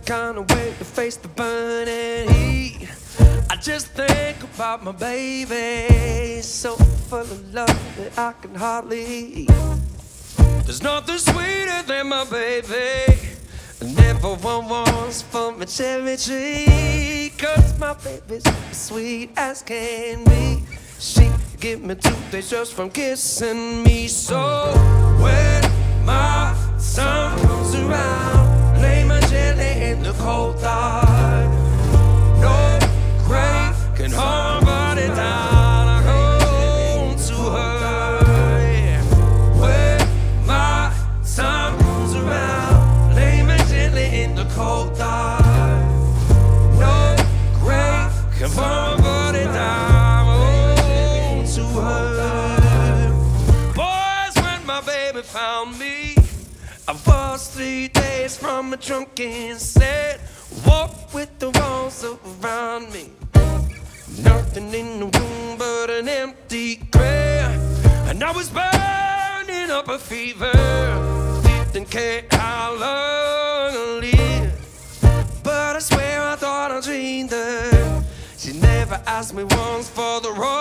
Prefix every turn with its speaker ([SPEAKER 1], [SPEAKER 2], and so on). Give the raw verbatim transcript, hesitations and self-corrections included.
[SPEAKER 1] can't wait to face the burning heat. I just think about my baby, so full of love that I can hardly eat. There's nothing sweeter than my baby, never one wants from a cherry tree. Cause my baby's sweet as can be. She give me toothpaste just from kissing me. So when my son comes around, lay my jelly in the cold dark. No grave can harm but it down. I go to her. Yeah. When my son comes around, lay my jelly in the cold dark. No grave can harm but it down. Oh, to her. Boys, when my baby found me, I was three days from a drunken set. Walked with the walls around me. Nothing in the room but an empty grave. And I was burning up a fever. Didn't care how long I lived, but I swear I thought I dreamed her. She never asked me once for the road.